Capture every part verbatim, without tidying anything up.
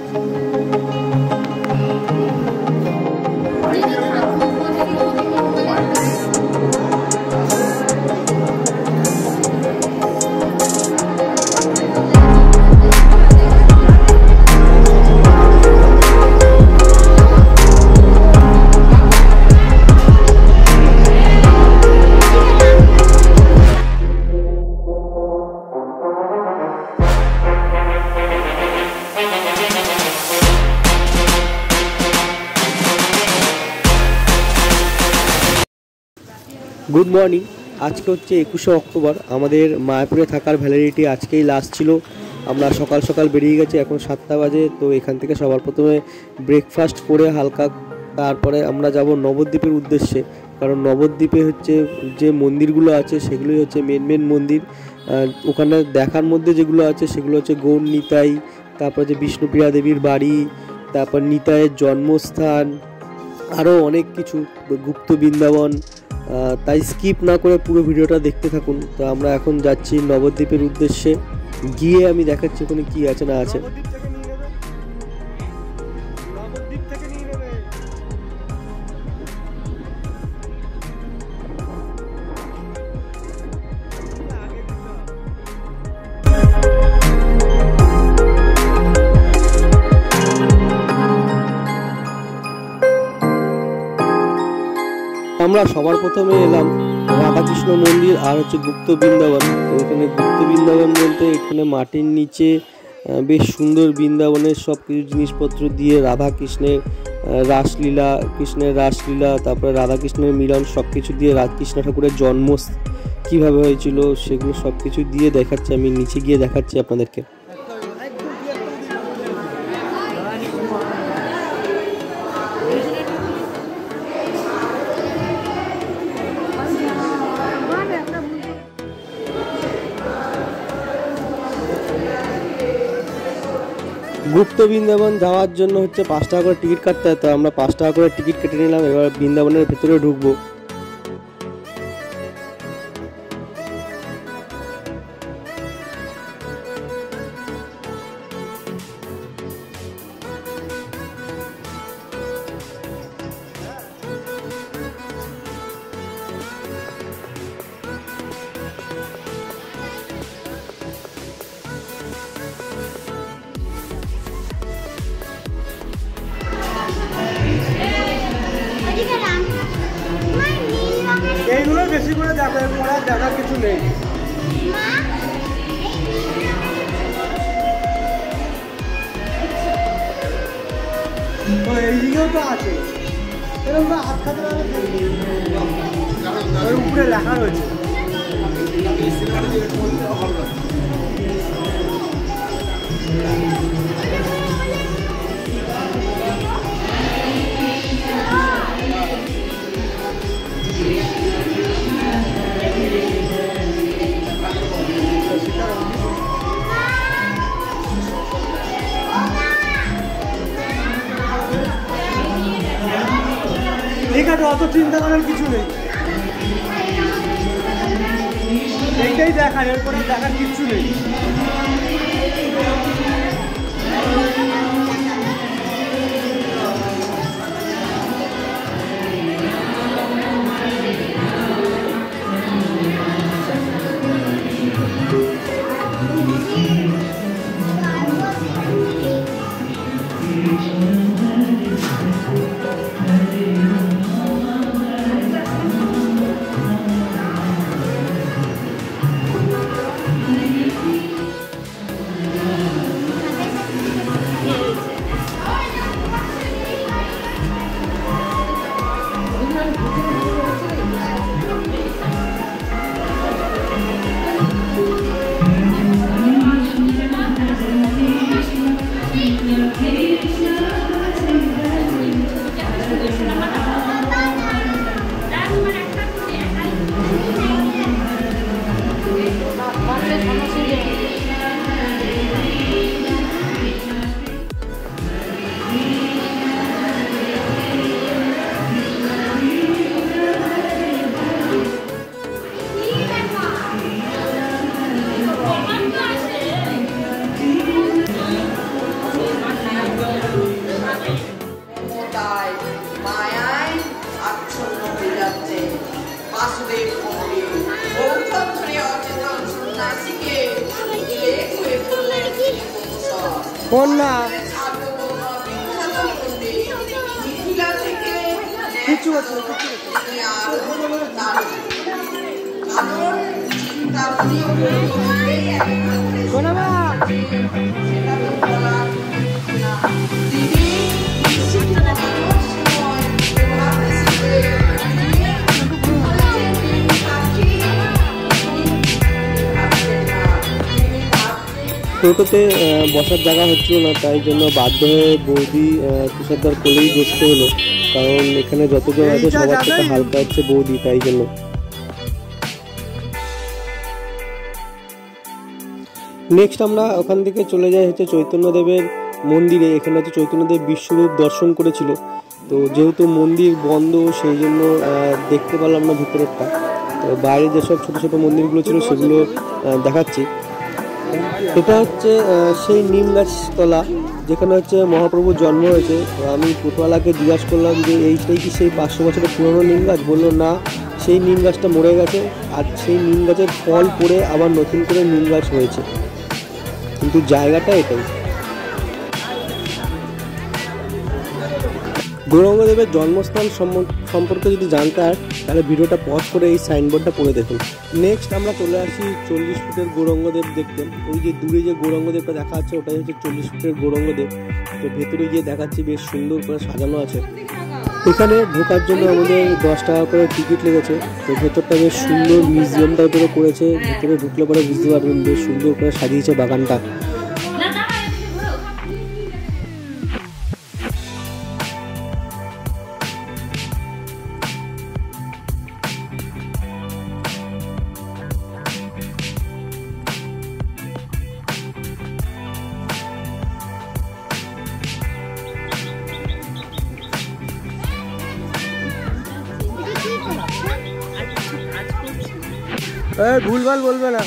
Good morning. आज के होच्छे एकुशे अक्टोबर। आमादेर मायापुरे थाकार भ्यालिडिटी आजकेई लास्ट छिलो। आमरा सकाल सकाल बेरिये गेছি, এখন সাতটা বাজে। তো এখান থেকে সবার প্রথমে ব্রেকফাস্ট করে হালকা তারপরে আমরা যাব নবদ্বীপের উদ্দেশ্যে। কারণ নবদ্বীপে হচ্ছে যে মন্দিরগুলো আছে সেগুলোই হচ্ছে মেন মেন মন্দির। ওখানে দেখার মধ্যে যেগুলো আছে সেগুলো হচ্ছে গৌর নিতাই, তারপর যে বিষ্ণুপ্রিয়া দেবীর বাড়ি, তারপর নিতাইয়ের জন্মস্থান, আরও অনেক কিছু, গুপ্ত বৃন্দাবন। তাই স্কিপ না করে পুরো ভিডিওটা দেখতে থাকুন। তো আমরা এখন যাচ্ছি নবদ্বীপের উদ্দেশ্যে, গিয়ে আমি দেখাচ্ছি ওখানে কি আছে না আছে। আমরা সবার প্রথমে এলাম রাধাকৃষ্ণ মন্দির আর হচ্ছে গুপ্ত বৃন্দাবন। তো এখানে গুপ্ত বৃন্দাবন বলতে এখানে মাটির নিচে বেশ সুন্দর বৃন্দাবনের সব কিছু জিনিসপত্র দিয়ে রাধাকৃষ্ণের রাসলীলা, কৃষ্ণের রাসলীলা, তারপরে রাধাকৃষ্ণের মিলন সব কিছু দিয়ে রাধাকৃষ্ণ ঠাকুরের জন্ম কীভাবে হয়েছিল সেগুলো সব কিছু দিয়ে দেখাচ্ছে। আমি নিচে গিয়ে দেখাচ্ছি আপনাদেরকে। গুপ্ত বৃন্দাবন যাওয়ার জন্য হচ্ছে পাঁচ টাকা করে টিকিট কাটতে হয়। তো আমরা পাঁচ টাকা করে টিকিট কেটে নিলাম। এবার বৃন্দাবনের ভেতরে ঢুকবো। এইগুলো বেশি করে দেখার পরে দেখার কিছু নেই। এইদিকেও তো আছে, এরকম হাত খাতে উপরে লেখা রয়েছে। এখানে অত চিন্তা করার কিছু নেই, এইটাই দেখার, এরপরে দেখার কিছু নেই। ফোন না কিছু আছে শোনা মা টোটোতে বসার জায়গা হচ্ছিল না, তাই জন্য বাধ্য হয়ে বৌদি তুষারদার কোলেই বসতে হলো, কারণ এখানে যতজন আছে সবার থেকে হালকা হচ্ছে বৌদি, তাই জন্য। নেক্সট আমরা ওখান থেকে চলে যাই হচ্ছে চৈতন্যদেবের মন্দিরে। এখানে হচ্ছে চৈতন্যদেব বিশ্বরূপ দর্শন করেছিল, তো যেহেতু মন্দির বন্ধ সেই জন্য দেখতে পারলাম না ভিতরেরটা। তো বাইরে যেসব ছোটো ছোটো মন্দিরগুলো ছিল সেগুলো দেখাচ্ছি। এটা হচ্ছে সেই নিম গাছতলা যেখানে হচ্ছে মহাপ্রভুর জন্ম হয়েছে। তো আমি পুটওয়ালাকে জিজ্ঞাসা করলাম যে এইটাই কি সেই পাঁচশো বছরের পুরনো নিম গাছ? বললো না, সেই নিম গাছটা মরে গেছে, আর সেই নিম গাছের ফল পড়ে আবার নতুন করে নিম গাছ হয়েছে, কিন্তু জায়গাটা এটাই। গৌরাঙ্গদেবের জন্মস্থান সম্পর্কে যদি জানতে হয় তাহলে ভিডিওটা পজ করে এই সাইনবোর্ডটা পড়ে দেখুন। নেক্সট আমরা চলে আসি চল্লিশ ফুটের গৌরাঙ্গদেব দেখতে। ওই যে দূরে যে গৌরাঙ্গদেবটা দেখা যাচ্ছে ওটাই হচ্ছে চল্লিশ ফুটের গৌরাঙ্গদেব। তো ভেতরে গিয়ে দেখাচ্ছি, বেশ সুন্দর করে সাজানো আছে। এখানে ঢোকার জন্য আমাদের দশ টাকা করে টিকিট লেগেছে। তো ভেতরটা বেশ সুন্দর মিউজিয়াম টাইপের করেছে, ভেতরে ঢুকলে পরে বুঝতে পারবেন বেশ সুন্দর করে সাজিয়েছে বাগানটা। ভুলভাল বলবে না।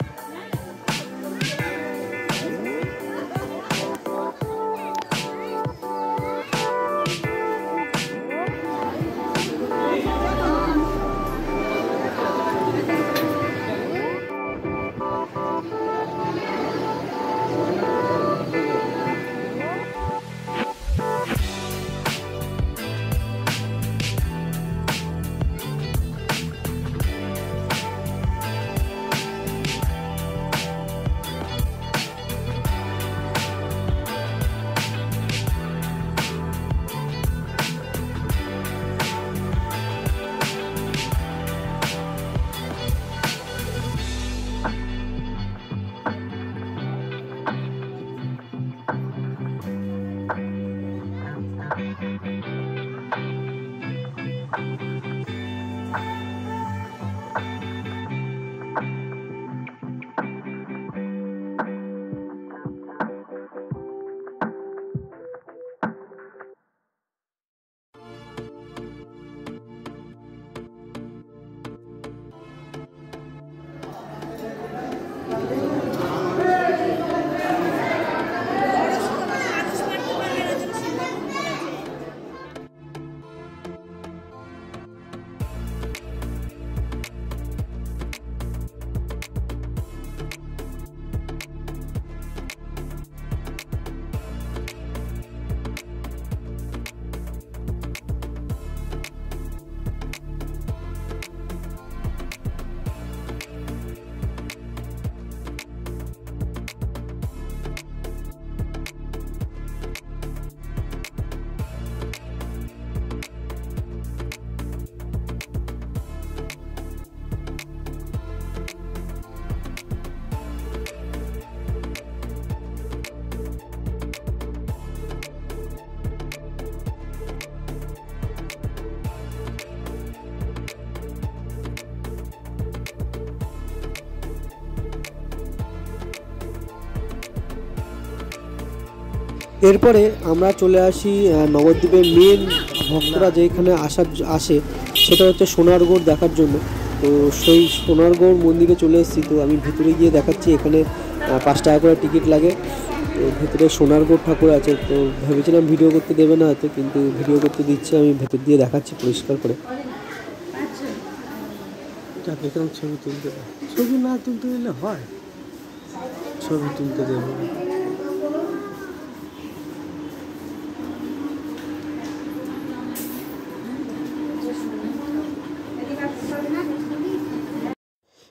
এরপরে আমরা চলে আসি নবদ্বীপের মেন ভক্তরা যেখানে আসা আসে সেটা হচ্ছে সোনারগড় দেখার জন্য। তো সেই সোনারগড় মন্দিরে চলে এসেছি। তো আমি ভিতরে গিয়ে দেখাচ্ছি, এখানে পাঁচ টাকা করে টিকিট লাগে। তো ভিতরে সোনারগড় ঠাকুর আছে। তো ভেবেছিলাম ভিডিও করতে দেবে না হয়তো, কিন্তু ভিডিও করতে দিচ্ছে। আমি ভেতর দিয়ে দেখাচ্ছি পরিষ্কার করে। ছবি তুলতে ছবি না তুলতে দিলে হয়, ছবি তুলতে দেবে।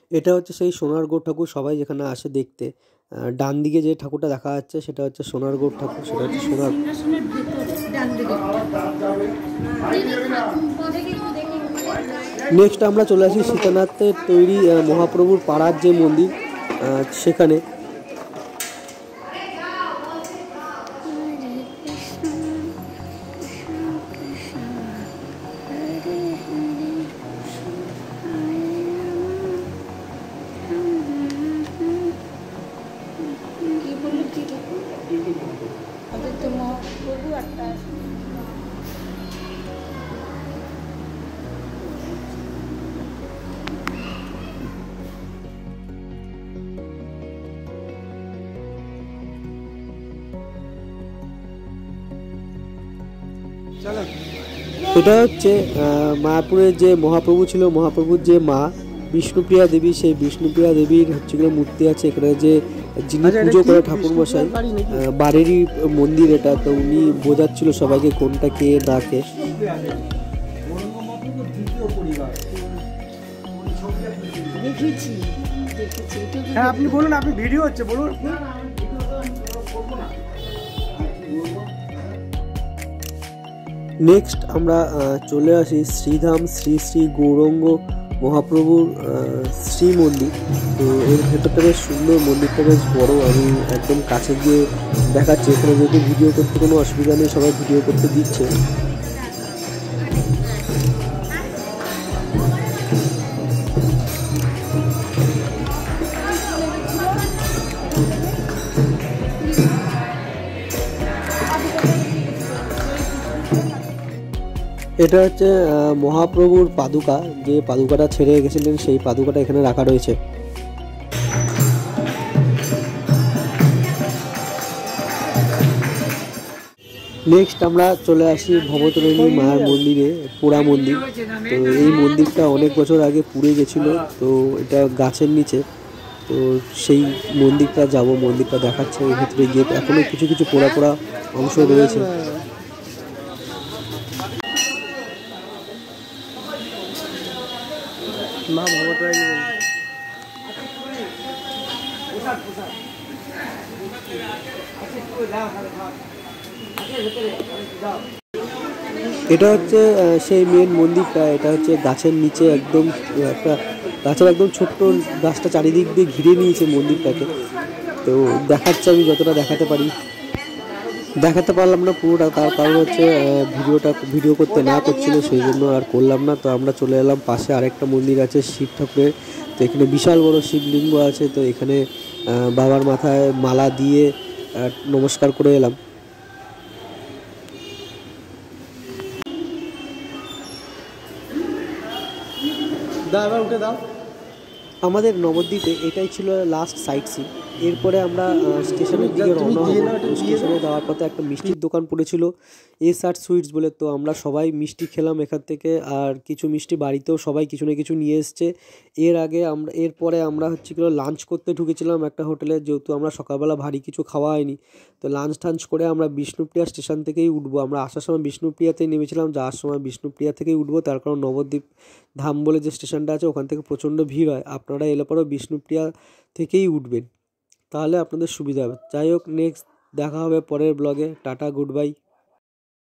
এটা হচ্ছে সেই সোনারগড় ঠাকুর, সবাই যেখানে আসে দেখতে। ডান দিকে যে ঠাকুরটা দেখা যাচ্ছে সেটা হচ্ছে সোনারগড় ঠাকুর, সেটা হচ্ছে সোনার। নেক্সট আমরা চলে আসি সীতানাথের তৈরি মহাপ্রভুর পাড়ার যে মন্দির সেখানে। এটা হচ্ছে মায়াপুরের যে মহাপ্রভু ছিল, মহাপ্রভুর যে মা বিষ্ণুপ্রিয়া দেবী, সেই বিষ্ণুপ্রিয়া দেবীর হচ্ছে মূর্তি আছে এখানে। যে যিনি পুজো করে ঠাকুরমশাই, বাড়িরই মন্দির এটা, তো উনি বোঝাচ্ছিল সবাইকে কোনটা কে না কে। হ্যাঁ আপনি বলুন, আপনি ভিডিও হচ্ছে বলুন। নেক্সট আমরা চলে আসি শ্রীধাম শ্রী শ্রী গৌরাঙ্গ মহাপ্রভুর শ্রী মন্দির। তো এর ভেতরটা বেশ সুন্দর, মন্দিরটা বেশ বড়। আমি একদম কাছে গিয়ে দেখাচ্ছি, এখানে যেহেতু ভিডিও করতে কোনো অসুবিধা নেই, সবাই ভিডিও করতে দিচ্ছে। এটা হচ্ছে মহাপ্রভুর পাদুকা, যে পাদুকাটা ছেড়ে গেছিলেন সেই পাদুকাটা এখানে রাখা রয়েছে। নেক্সট আমরা চলে আসি ভবতারিণী মায়ের মন্দিরে, পোড়া মন্দির। তো এই মন্দিরটা অনেক বছর আগে পুড়ে গেছিলো, তো এটা গাছের নিচে। তো সেই মন্দিরটা যাব, মন্দিরটা দেখাচ্ছে এর ভিতরে গিয়ে। এখনো কিছু কিছু পোড়া পোড়া অংশ রয়েছে। মা ভবতারিণী এটা হচ্ছে সেই মেন মন্দিরটা। এটা হচ্ছে গাছের নিচে, একদম একটা গাছের একদম ছোট্ট গাছটা চারিদিক দিয়ে ঘিরে নিয়েছে মন্দিরটাকে। তো দেখাচ্ছে, আমি যতটা দেখাতে পারি। দেখাতে পারলাম না পুরোটা, তার কারণ হচ্ছে ভিডিওটা ভিডিও করতে না করছিল, সেই জন্য আর করলাম না। তো আমরা চলে এলাম পাশে আরেকটা মন্দির আছে শিব ঠাকুরের। তো এখানে বিশাল বড় শিবলিঙ্গ আছে, তো এখানে বাবার মাথায় মালা দিয়ে নমস্কার করে এলাম। উঠে দাও। আমাদের নবদ্বীপে এটাই ছিল লাস্ট সাইট সিন। এরপরে আমরা স্টেশনের দিকে রওনা হব। স্টেশনে যাওয়ার পথে একটা মিষ্টির দোকান পড়েছিল, এস আর সুইটস বলে। তো আমরা সবাই মিষ্টি খেলাম এখান থেকে, আর কিছু মিষ্টি বাড়িতেও সবাই কিছু না কিছু নিয়ে এসছে। এর আগে আমরা এরপরে আমরা হচ্ছে কি লাঞ্চ করতে ঢুকেছিলাম একটা হোটেলে, যেহেতু আমরা সকালবেলা ভারী কিছু খাওয়া হয়নি। তো লাঞ্চ টাঞ্চ করে আমরা বিষ্ণুপ্রিয়া স্টেশন থেকেই উঠবো। আমরা আসার সময় বিষ্ণুপ্রিয়াতেই নেমেছিলাম, যাওয়ার সময় বিষ্ণুপ্রিয়া থেকেই উঠবো। তার কারণ নবদ্বীপ ধাম বলে যে স্টেশনটা আছে ওখান থেকে প্রচণ্ড ভিড় হয়। আপনারা এলে পরেও বিষ্ণুপ্রিয়া থেকেই উঠবেন, তাহলে আপনাদের সুবিধা হবে। যাই হোক, নেক্সট দেখা হবে পরের ব্লগে। Tata, good by.